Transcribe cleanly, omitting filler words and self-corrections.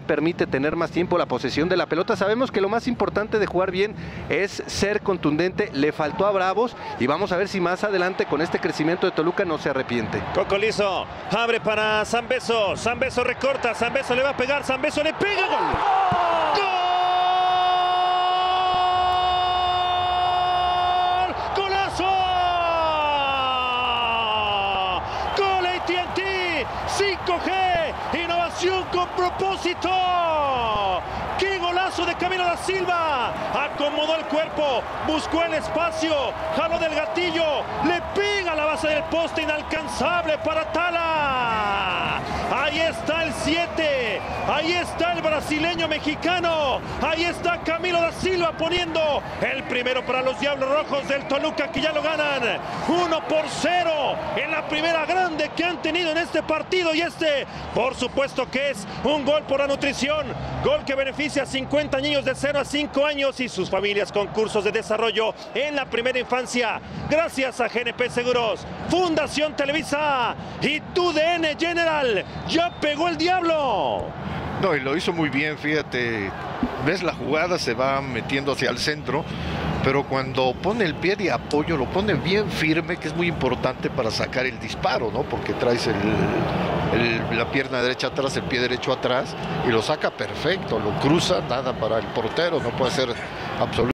permite tener más tiempo la posesión de la pelota. Sabemos que lo más importante de jugar bien es ser contundente. Le faltó a Bravos y vamos a ver si más adelante con este crecimiento de Toluca no se arrepiente. Cocolizo abre para Zambeso. Zambeso recorta. Zambeso le va a pegar. Zambeso le pega. ¡Gol! ¡Gol! AT&T 5G, innovación con propósito. ¡Qué golazo de Camilo da Silva! Acomodó el cuerpo, buscó el espacio, jaló del gatillo, le pega a la base del poste, inalcanzable para Tala. Ahí está el 7, ahí está el brasileño mexicano, ahí está Camilo da Silva poniendo el primero para los Diablos Rojos del Toluca, que ya lo ganan 1-0 en la primera grande que han tenido en este partido. Y este, por supuesto que es un gol por la nutrición, gol que beneficia a 50 niños de 0 a 5 años y sus familias con cursos de desarrollo en la primera infancia. Gracias a GNP Seguros, Fundación Televisa y TUDN General. Ya pegó el Diablo. No, y lo hizo muy bien, fíjate. Ves la jugada, se va metiendo hacia el centro, pero cuando pone el pie de apoyo, lo pone bien firme, que es muy importante para sacar el disparo, ¿no? Porque traes la pierna derecha atrás, el pie derecho atrás, y lo saca perfecto, lo cruza, nada para el portero, no puede ser absolutamente.